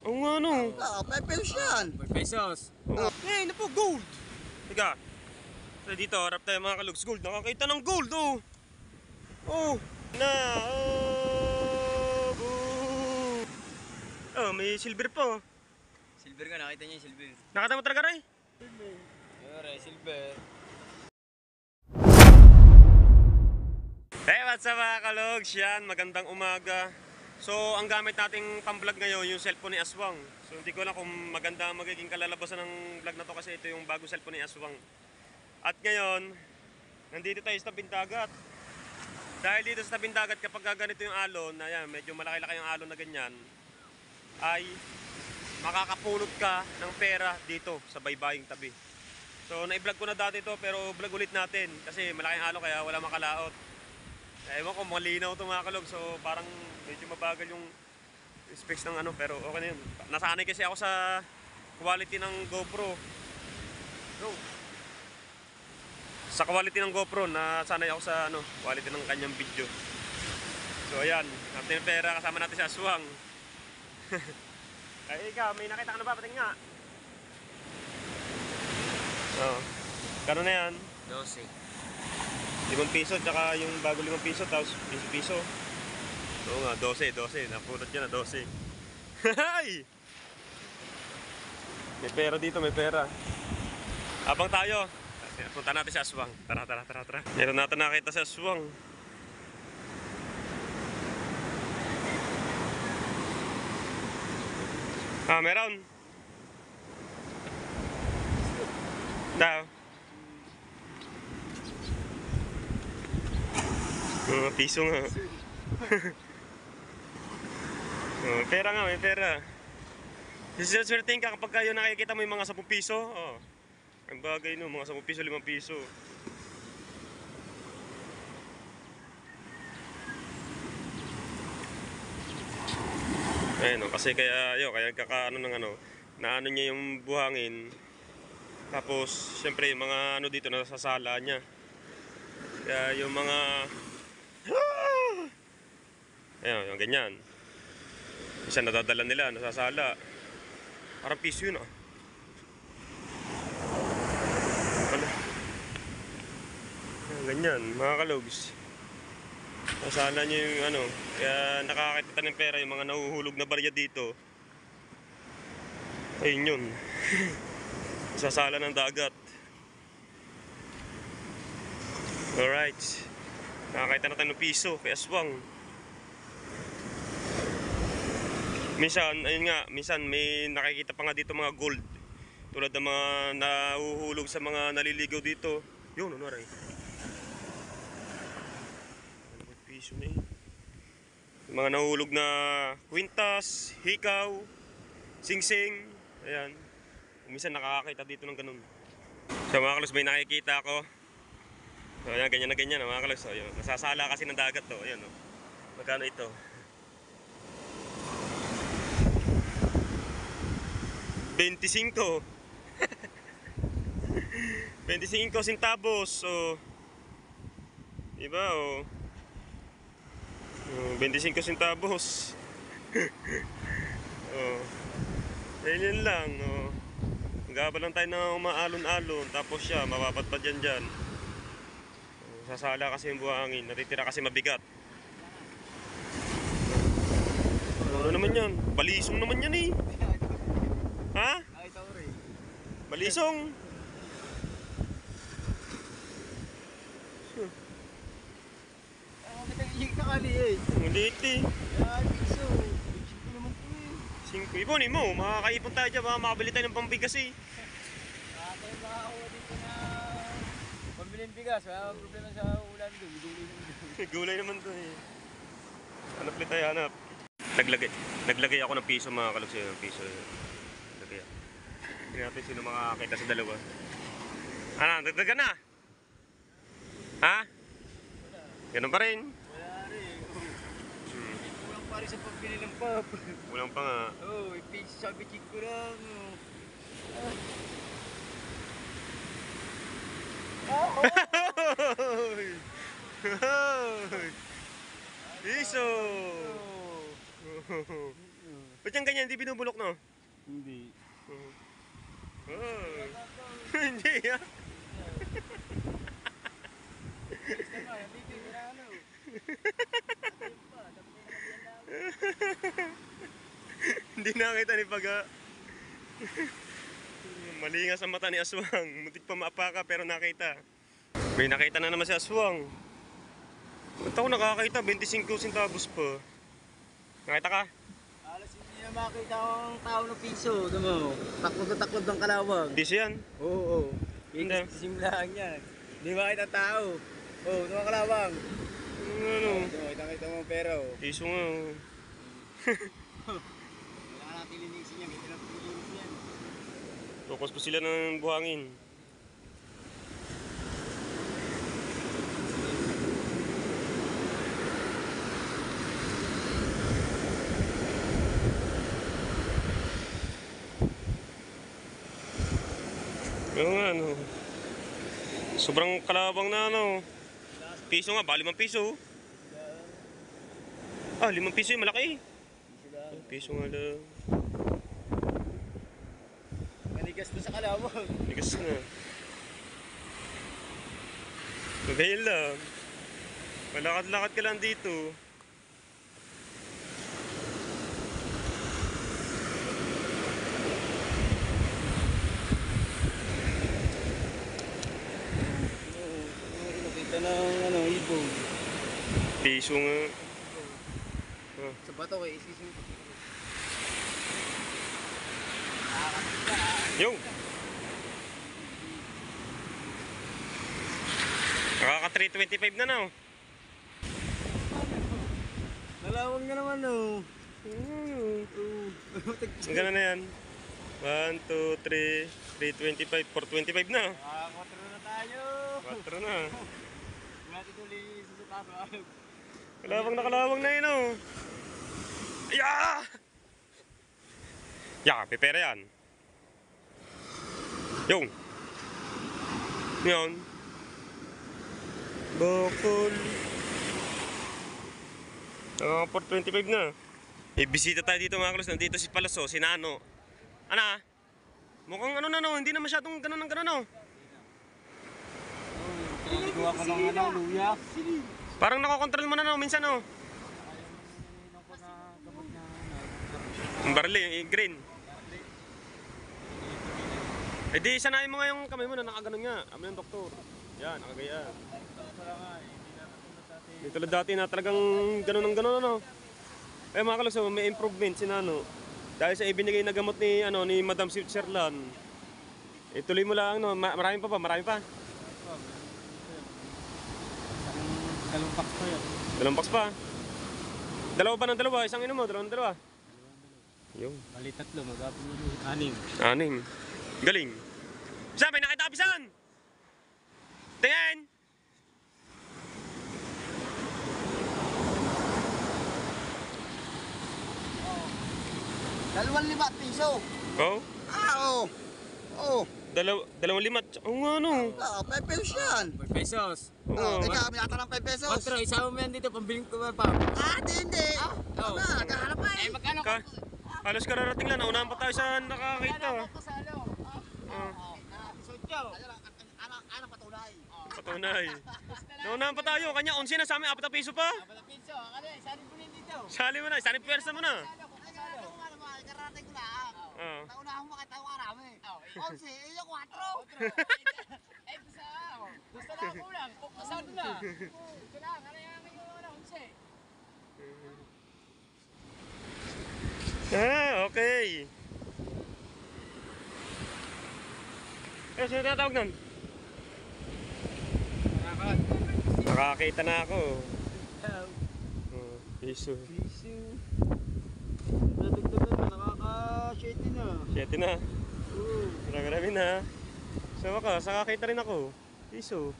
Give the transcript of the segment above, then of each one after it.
Oo nga no. 5 pesos yan. 5 pesos. Eh, napo, gold. Tiga. So dito, harap tayo mga kalugs. Gold, nakakita ng gold, oh. Oh, na. Oh, boo. Oh, may silver pa, oh. Silver nga, nakita niya yung silver. Nakita mo talaga, Ray? Yore, silver. Hey, what's up mga kalugs? Yan, magandang umaga. So, ang gamit nating pang-vlog ngayon, yung cellphone ni Aswang. So, hindi ko alam kung maganda magiging kalalabasan ng vlog na to kasi ito yung bagong cellphone ni Aswang. At ngayon, nandito tayo sa tabing dagat. Dahil dito sa tabing dagat, kapag ganito yung alon, ayan, medyo malaki-laki yung alon na ganyan, ay makakapulot ka ng pera dito sa baybaying tabi. So, na-vlog ko na dati ito pero vlog ulit natin kasi malaking alon kaya wala makalaot. Ewan ko, malinaw ito mga kalog. So parang medyo mabagal yung specs ng ano, pero okay na yun. Nasanay kasi ako sa quality ng GoPro. So, sa quality ng GoPro, nasanay ako sa ano, quality ng kanyang video. So ayan, natin ng pera, kasama natin si Aswang. Ay ikaw, may nakita ka na ba? Pating nga. Oo. Kano na yan? 12. 5 piso, tsaka yung bago 5 piso, tapos piso. Oo nga, 12. Napulot niya na 12. Hay! May pera dito, may pera. Abang tayo. Punta natin si Aswang. Tara. Meron natin nakita si Aswang. Meron. Daw. Piso nga. Pera nga, may pera. Siswertein ka kapag kayo nakikita mo yung mga 10 piso. Oh. Ang bagay no, mga 10 piso, 5 piso. Ayun no, kasi kaya kakaano ng ano, naano niya yung buhangin. Tapos, syempre yung mga ano dito nasasala niya. Kaya yung mga ayun, yung ganyan. Isa nadadala nila, nasasala. Parang piso yun ah. Ano? Ganyan, mga kalogs. Nasala nyo yung ano. Kaya nakakakita ng pera yung mga nahuhulog na barya dito. Ayun yun. Nasasala ng dagat. Alright. Nakakita na tayo ng piso kay Aswang. Minsan, ayun nga, minsan may nakikita pa nga dito mga gold. Tulad ng mga nahuhulog sa mga naliligaw dito. Yun, ano rin. Piso na eh. Yung mga nahuhulog na kwintas, hikaw, singsing. Ayan. Minsan nakakakita dito ng ganun. So mga kalos, may nakikita ako. So ayan, ganyan na ganyan mga kalos. So, yun. Nasasala kasi ng dagat to. Ayan o. Magkano ito? 25 25 centavos. So diba o 25 centavos. Ganyan lang o. Magaba lang tayo na umaalon-alon. Tapos siya mapapadpad yan dyan. Sasala kasi yung buhangin. Natitira kasi mabigat. Ano naman yan? Balisong naman yan eh. Ha? Balisong. Ang liit eh. 5 iponin mo. Makakaipon tayo dyan. Makabili tayo ng pambigas eh. Pambiling bigas, wala problema sa ulan doon. Gulay naman to eh. Hanap ulit tayo, hanap. Naglagay ako ng piso mga kalugsi. Ng piso. Naglagay ako. Hindi natin sino makakita sa dalawa. Ano, dagdagan na? Ha? Ganun pa rin? Wala rin. Kulang pa rin sa pagbili ng pop. Kulang pa nga. Oo, piso sabi chik ko lang. Piso! Ba't yung ganyan, hindi binubulok, no? Hindi. Oh. Hindi, ah. Hindi nakita ni Paga. Mali nga sa mata ni Aswang. Muntik pa maapaka pero nakita. May nakita na naman si Aswang. Ba't ako nakakita? 25 centavos pa. Nakita ka? Alas hindi na makita ang tao ng piso. Damo, taklod na taklod ng kalawang. Piso yan. Oo. Hindi. Simulahan yan. Di makita tao. Oo, ito ang kalawang. Ano? Kita mo ang pera. Piso nga. Kailangan natin linisin yan. Kailangan natin linisin yan. Focus pa sila ng buhangin. Oo nga, ano. Sobrang kalabang na, ano. Piso nga, ba? 5 piso. Ah, 5 piso yung malaki. Piso nga lang. Manigas mo sa kalawang. Ligas na. Magayon lang. Malakad-lakad ka lang dito. Nakita ng ibong. Piso nga. Sa bato ko, isisin ko. Yo! Nakaka 325 na, no? Nalawang nga naman, no. Ang gano'n na yan. 1, 2, 3, 325, 425 na. 4 na tayo. 4 na. Wala tuloy sa taso. Kalawang na yun, oh. Yeah! Yeah, pepera yan. Yung. Yan. Bakol. 425 na. Bisita tayo dito mga kalos. Nandito si Palaso, si Nano. Ana? Mukhang ano na no, hindi na masyadong ganun ng ganun no. Gawa ka ng luya. Parang nakokontrol mo na no, minsan no. Ang barley, yung green. Eh di, sanayin mo nga yung kamay mo na nakaganon nga. Amin yung doktor. Yan, nakagaya. Hindi tulad dati na talagang ganon ng ganon ano. Eh mga kaluso, may improvement si Nano. Dahil sa ibinigay na gamot ni, ni Madam Switzerland. Ituloy mo lang, no? Marami pa ba? Marami pa? Dalawang box pa yan. 2 packs pa? Dalawa ba ng dalawa? Isang inom mo? Dalawang dalawa? Yung. Bali 3, magapon mo 6. Galing. Bisa, may nakita kapisan! Tingin! Dalawang 5 piso. Oh? Oo. Oo. 2 limat. Oo nga no. 5 pesos yan. 5 pesos. Oo. Teka, may ata ng 5 pesos. Patro, isama mo yan dito, pambiling ko pa. Hindi. Oh. Naghahanap pa eh. Magkano Ka halos kararating lang. Naunahan pa tayo sa nakakita. kasalo? Sotyo. Ano patunay? Patunay. Naunahan pa tayo. Kanya 11 na sa amin. 4 piso pa. Pala piso, ano yan, saan po dito? Sali mo na. Sali pwersa mo na. Karating ko lang. Oo. Naunahan mo makita ko karami. 11, yung 4. Eh, gusto na ako lang, kasado na. Gusto lang, ano yan, may wala, 11. Ah, okay. Eh, sino tatawag nun? Nakakita na ako. Piso. Piso. Nadagdagan na, nakaka-7 na. 7 na. Oo. Marami na. Sa wakas, nakakita rin ako. Piso.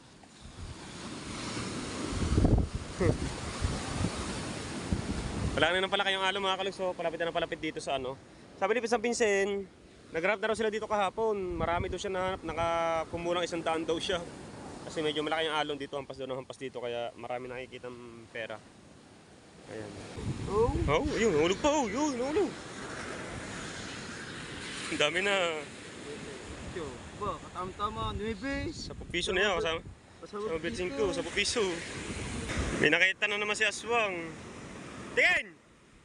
Wala na pala kayong alom mga kalugso. Palapit na palapit dito sa ano. Sabi ni San Vincent, nag-rap na raw sila dito kahapon. Marami daw siya nahanap. Nakakumulang 100 daw siya. Kasi medyo malaki yung alon dito. Hampas doon, hampas dito. Kaya marami nakikita ng pera. Ayan. Oh. Oh, yun, nahulog pa. Oh, yun, nahulog. Ang dami na. Yo, ba, katama-tama, 9. 10 piso na yan. Kasama Pasawag betsin ko, 10 piso. May nakita na naman si Aswang. Tingin!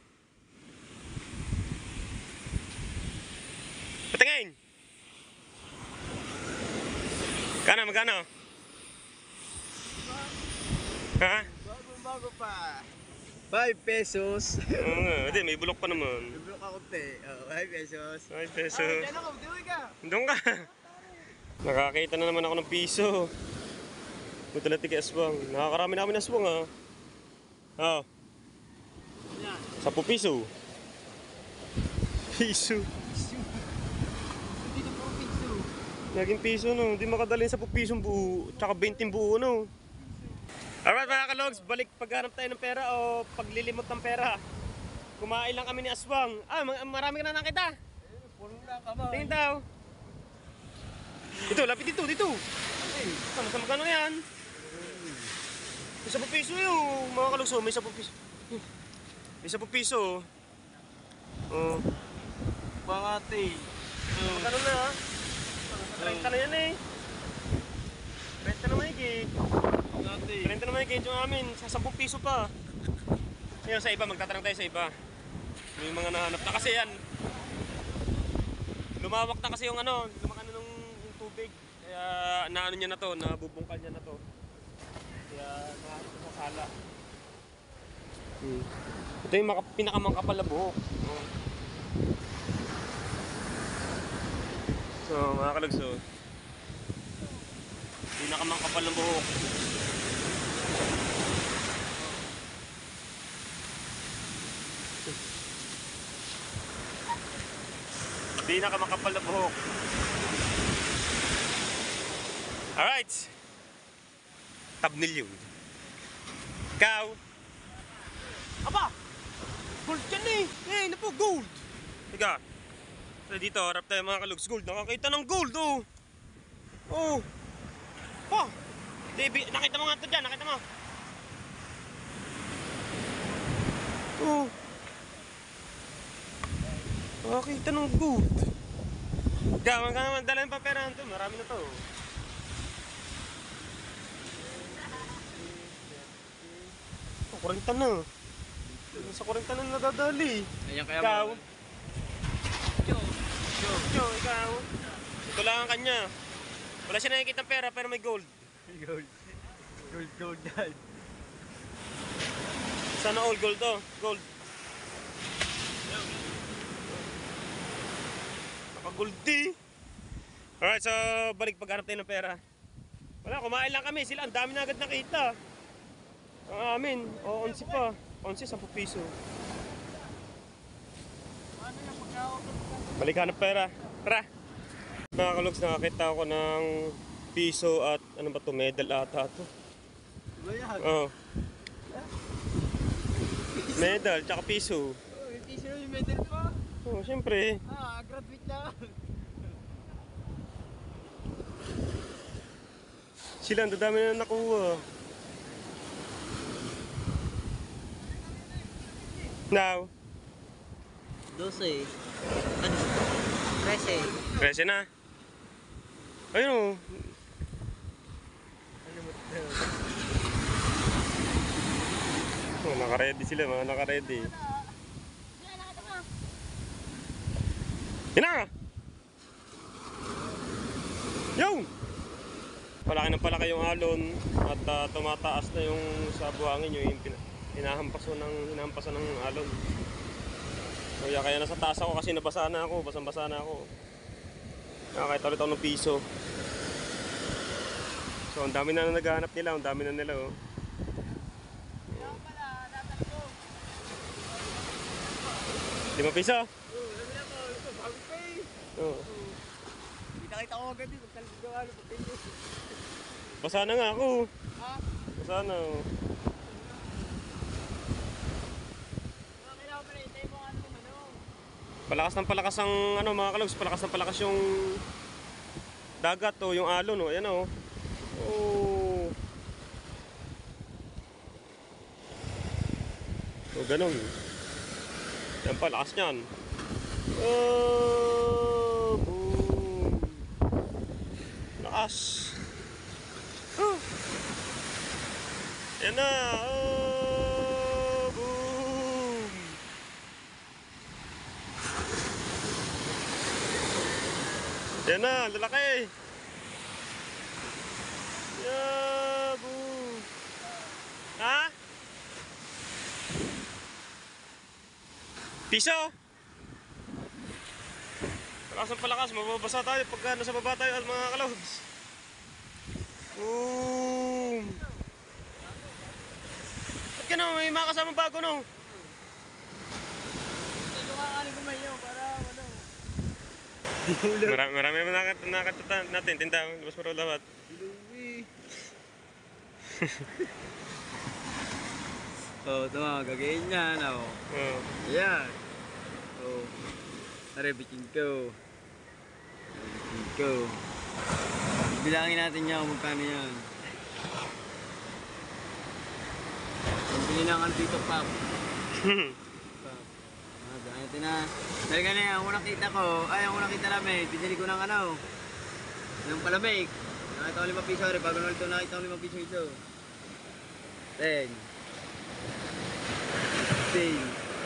Patingin! Magkano? Ha? Bago pa. 5 pesos. Oo nga, hindi, may bulok pa naman. Biblok ako, te. Oh, 5 pesos. 5 peso. Diyan ako, diwi ka. Doon ka. Nakakita na naman ako ng piso. Buto natin kay Aswang. Nakakarami namin ng Aswang, ha. Oh. 10 piso. Piso. Dito po, piso. Naging piso, no. Hindi makadalhin sa pisong buo. Tsaka 20 buo, no. Alright mga kalogs, balik paghanap tayo ng pera o paglilimot ng pera. Kumain lang kami ni Aswang. Ah, marami ka na nakita. Puno na kamay. Tingin daw. Ito, lapit dito. Sa magkano yan? May 10 piso yun, mga kalogs. May 10 piso. May 10 piso. Oh. Pangate. Magkano na ha? 30 na yan eh. 30 na mahigit. Pangate. 30 na mahigit yung amin. Sa 10 piso pa. Ngayon sa iba, magtatanong tayo sa iba. May mga nahanap na kasi yan. Lumawak na kasi yung ano, lumaki na yung tubig. Kaya naano niya na to, nabubungkal niya na to. Kaya nahanap sa sala. Ito yung pinakamangkapal na buhok. Oh. So mga kalagso, pinakamangkapal na buhok. Pinakamakapal na buhok. Alright. Tabnil yun. Ikaw. Aba! Gold yan eh! Eh, ano po? Gold! Tiga. So dito, harap tayo mga kalugs. Gold. Nakakita ng gold, oh! Oh! Oh! Nakita mo nga ito dyan. Nakita mo. Oh! Nakakita ng gold. Gaman ka naman, dala ng paperahan to. Marami na to. Oh, 40 na. Sa 40 na nadadali. Ayan kaya Ikaw? mo. Joe. Ikaw? Ito lang ang kanya. Wala siya nakikita ng pera pero may gold. Gold yan. Sana all gold to. Gold. Naka-gold di. Alright, so balik paghanap tayo ng pera. Wala, kumain lang kami. Sila, ang dami na agad nakita. Ang amin, o 11 pa. 11, 10 piso. Balik hanap pera. Tara! Mga kalogs, nakakita ako ng piso at ano ba to, medal ata to. Diba yan? Oh. Medal, tsaka piso. Oh, may piso na yung medal pa. Oh, syempre. Graduate na. Sila, ang dadami na nakuha. Now, 12. Ano? 13. 13 na. Ayun o. Oh, naka-ready sila, mga naka-ready. Yan na! Yo! Palaki ng palaki yung alon at tumataas na yung sa buhangin yung hinahampasan ng alon. Kaya nasa taas ako kasi nabasa na ako, basang-basa na ako. Nakakita ulit ako ng piso. So ang dami na naghahanap nila, ang dami na nila oh. Lima piso? Oo. Nakita ko agad yun. Magkaligawa na pagkain. Basa na nga ako. Ha? Basa na oh. Kailangan pala itay mo ano. Palakas ng palakas ang ano mga kalogs, palakas ng palakas yung dagat oh, yung alon oh, ayan oh. Oh. So ganun. Yan pa, lakas niyan. Oh, boom. Lakas. Oh. Yan na. Oh, boom. Yan na, lalaki. Yeah, boom. Ha? Piso? Palakas ang palakas, mababasa tayo pagka nasa baba tayo mga kalobs. Boom! Ba't ka na, may mga kasamang bago no? Ito nga kanin ko mayo para ano. Marami nakakatuta natin, tinda, labas mo raw lahat. Luwi. Oh, ito nga, gagayin yan. Oh. Oh. Ayan. Oh. Tara, bikin ko. Bikin ko. Bilangin natin yan kung magkano yan. Bili lang ang dito, Pap. Pap. Ito na. Dahil ganyan, ang unang kita ko, ang unang kita namin, pinili ko ng ano, ng palamig. Nakita ko 5 piso, rin. Bago na ito, nakita ko 5 piso ito. 10. 15.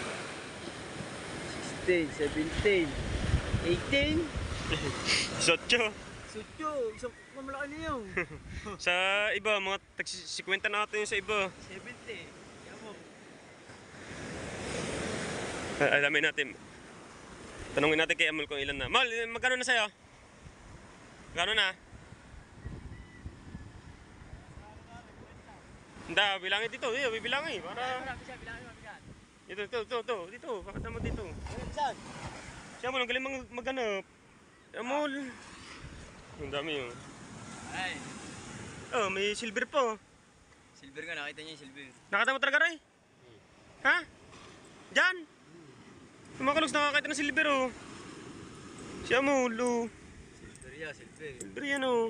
16, 17, 18. Sotyo. Sutyo, isang mamalaki na yun. Sa iba, mga tag-50 na natin yung sa iba. 70. Yan mo. Alamin natin. Tanungin natin kay Amol kung ilan na. Mal, magkano na sa'yo? Magkano na? Hindi, bilangin dito. Bibilangin. Para... Dito. Bakit naman dito? Saan? Si Amol, ang galing maghanap. Amol. Ang dami yun. Ay, Oh, may silver po. silver nga, nakita niya yung silver. Nakita mo talaga, Ray? Ha? Diyan? Yung mga kalugs nakakita ng silver, oh. Si Amol, oh. Silver yan, silver. Silver yan, oh.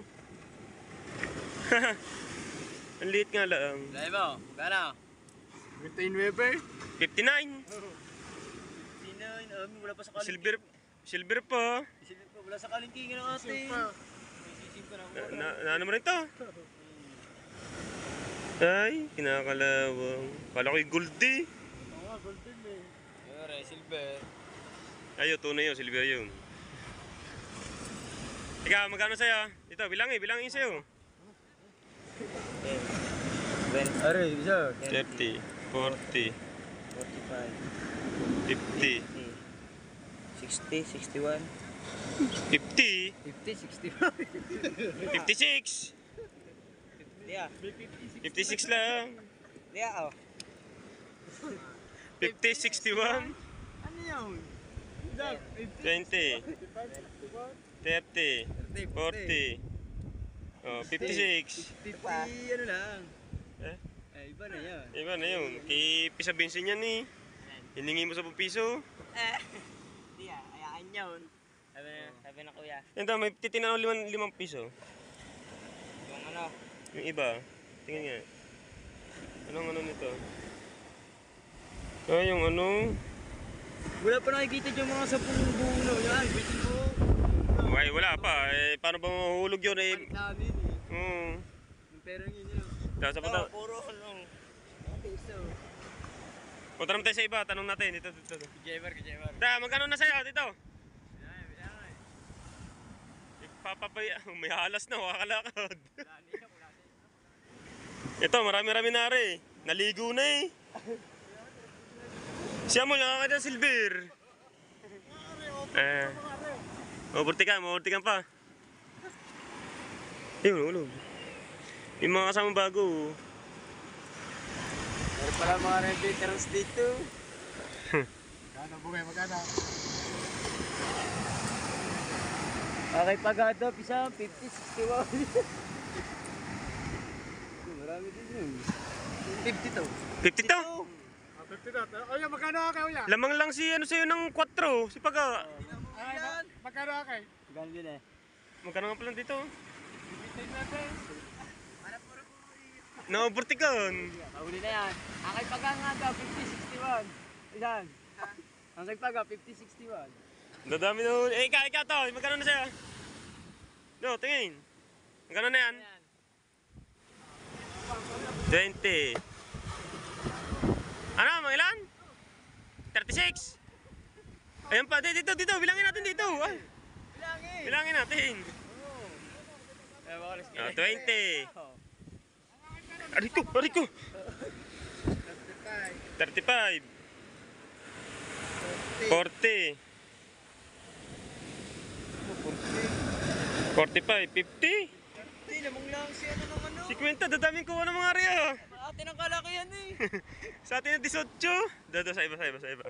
Ang liit nga lang. Lahi mo, magkano? 29. 59. Tinay, wala pa sa kalingking. Silver pa. Silver pa, wala sa kalingking ng ate. May pa na. Ano mo rin to? Ay, kinakalawang. Kala ko yung gold eh. Oo nga, golden eh. Yore, silver. Ayo, tunay yun, silver yun. Ikaw, magkano sa'yo? Ito, bilangin sa'yo. Are, isa. 30, 40, 45. 50. 60, 61. 50, 50, 61. 56. Yeah. 56 lang. Yeah, oh. 50, 61, Ano yun? 20, 30, 40, oh, 56. 50, ano lang. Eh? Iba na yan. Iba na yun. Kay Pisa Benson yan eh. Hiningi mo sa 10 piso. Hindi ayaan yun. Sabi na kuya. Yan daw, may titinaw 5 piso. Yung ano? Yung iba. Tingnan nga. Anong ano nito? Ah, yung ano? Wala pa nakikita yung mga 10 buno. Yan, bitin ko. Ay, wala pa. Eh, paano ba mahuhulog yun eh? Palit namin eh. Yung pera yun yun. Tapos pa Puro ano. Piso. punta naman tayo sa iba. Tanong natin. Dito. Kajemar. Da, magkano na sa'yo? Dito. Papapay, may halas na, wakakalakad. Ito, marami-rami na rin. Naligo na eh. Siya mo, nakakita ng silver. Maburtikan pa. Ayun, ulog. May mga kasamang bago. Meron pala mga veterans dito. Magkano, bugay, magkano? Okay, pagado, pisa, 50, 61. Marami din yun. 50 to. 50 to? 50 na. Oya, magkano ka, Oya? Lamang lang si ano sa'yo ng 4, si Paga. Magkano ka? Magkano yun eh? Magkano nga pala dito? 50 natin. Naburtikan. Mahuli na yan. Okay, pagka nga daw, 50, 61. Ilan? Ang nagpaga, 50-61. Dadami na huli. Eh, ikaw to. Magkano na sa'yo? No, tingin. Magkano na yan? 20. Ano, mga ilan? 36. Ayan pa, dito. Bilangin natin dito. Ay, Bilangin! bilangin natin. Eh, bakalis ka. 20. Ariko. 35. 40. 45. 50. Hindi, namang lang si ano ng ano. 50. Dadaming kuha ng mga area. Atin ang kalakihan eh. Sa atin na 18. Dado sa iba.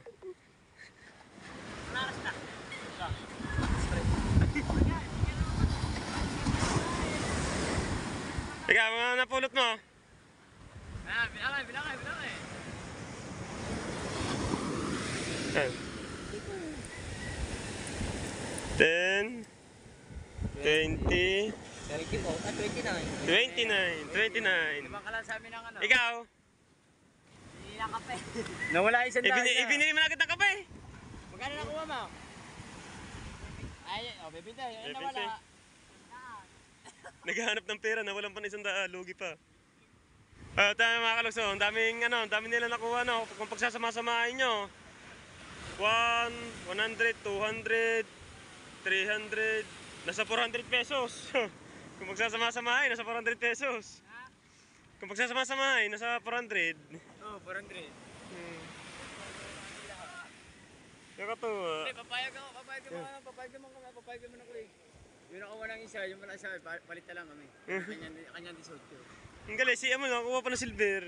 Ikaw, mga napulot mo? Bilangin. Ayan. 10, 20, 29. Limang kalan sa amin ng ano. Ikaw, Hindi na kape. Nawala isang daan na. ibinili mo na agad ng kape. Magkano nakuha mo? Ay, bebinte. Ayun Bebinte. nawala. Naghahanap ng pera na walang pan-100, lugi pa. Tayo mga kalugso, ang daming nila nakuha, no? Kung pagsasama-samahin nyo, 100, 200, 300, nasa 400 pesos. Kung pagsasama-samahin, nasa 400 pesos. Kung pagsasama-samahin, nasa 400. Oh, 400. Nakatuwa. Hindi, papayag mo na ko eh. Yung nakuha ng isa, yung wala isa, palit na lang kami. Kanyang 18. Ang galing, siya mo, nakakuha pa ng silver.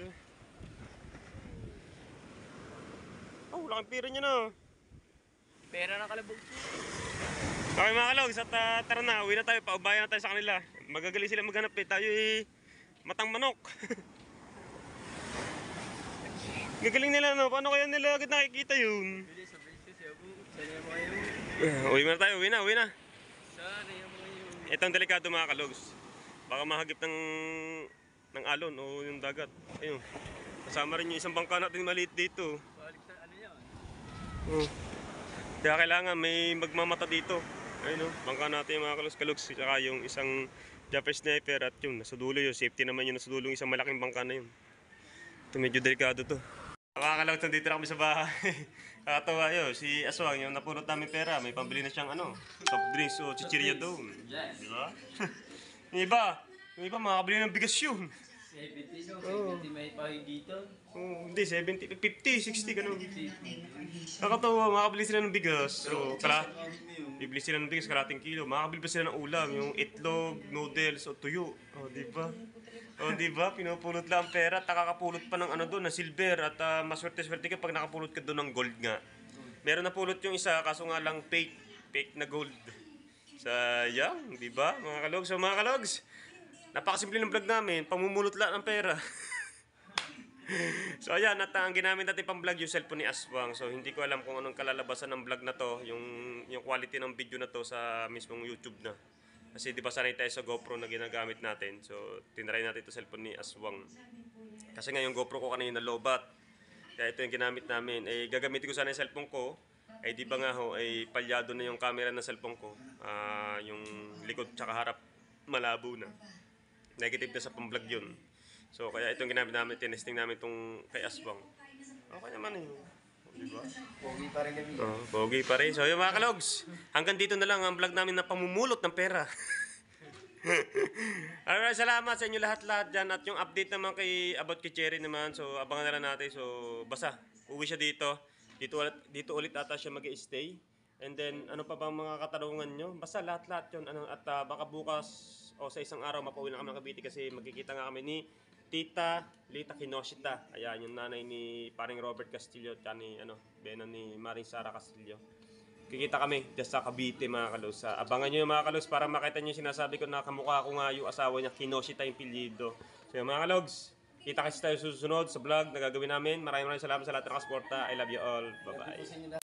Oh, wala kang pira niya, no? Pera ng kalabog. Okay mga kalogs, at tara na, uwi na tayo, paubayan na tayo sa kanila. Magagaling sila maghanap eh, tayo matang manok. Gagaling nila, no? Paano kaya nila agad nakikita yun? Bilis, Cebu. Sana yung mga yun. Uwi na tayo, uwi na. Sana yung mga yun. Ito ang delikado mga kalogs. Baka mahagip ng alon o yung dagat. Ayun. Kasama rin yung isang bangka natin maliit dito. Balik sa ano yan. Oh. Kaya kailangan may magmamata dito. Ayun o, bangka natin yung mga kalogs. Tsaka yung isang Japanese sniper at yun, nasa dulo yun. Safety naman yun, nasa dulo yung isang malaking bangka na yun. Ito medyo delikado to. Mga kalogs, nandito na kami sa bahay. Kakatawa yun, si Aswang, yung napulot namin pera, may pambili na siyang soft drinks o chichirya doon. Yes. Di ba? yung iba makakabili ng bigas yun. 70 no? 70 may pahig dito. Oh, hindi, 70, 50, 60, ganun. Nakakatawa, makakabili sila ng bigas. So, bibili sila ng bigas, kalating kilo. Makakabili pa sila ng ulam, yung itlog, noodles, o tuyo. O, di ba? Pinupulot lang ang pera at nakakapulot pa ng doon, ng silver. At maswerte-swerte ka pag nakapulot ka doon ng gold nga. Meron na pulot yung isa, kaso nga lang fake na gold. Sayang, di ba? Mga kalogs, so mga kalogs, napakasimple ng vlog namin, pamumulot lang ng pera. So ayan, at ang ginamit natin pang vlog yung cellphone ni Aswang. So hindi ko alam kung anong kalalabasan ng vlog na to, yung quality ng video na to sa mismong YouTube na. Kasi di ba sanay tayo sa GoPro na ginagamit natin. So tinry natin ito cellphone ni Aswang. Kasi nga yung GoPro ko kanina lobat. Kaya ito yung ginamit namin. Eh gagamitin ko sana yung cellphone ko. Eh di ba nga ho, ay palyado na yung camera ng cellphone ko. Yung likod tsaka harap malabo na. Negative na sa pang-vlog yun. So kaya itong ginamit namin, tinesting namin itong kay Aswang. Okay naman eh. Diba? Pogi pa rin kami. Pogi pa rin. So yung mga kalogs, hanggang dito na lang ang vlog namin na pamumulot ng pera. Alright, salamat sa inyo lahat-lahat dyan. At yung update naman about kay Cherry naman, so abangan na lang natin. So basta, uwi siya dito. Dito ulit ata siya mag-stay. And then, ano pa bang mga katanungan nyo? Basta lahat-lahat yun. At baka bukas o sa isang araw mapauwi na kami ng Cavite kasi magkikita nga kami ni Tita Lita Kinoshita. Ayan, yung nanay ni paring Robert Castillo at ni benan ni Maring Sara Castillo. Kikita kami dyan sa Cavite mga kalos. Abangan nyo yung mga kalos para makita nyo yung sinasabi ko na kamukha ko nga yung asawa niya, Kinoshita yung pilyido. So yung mga kalogs, kita kasi tayo susunod sa vlog na gagawin namin. Maraming salamat sa lahat ng nakasuporta. I love you all. Bye-bye.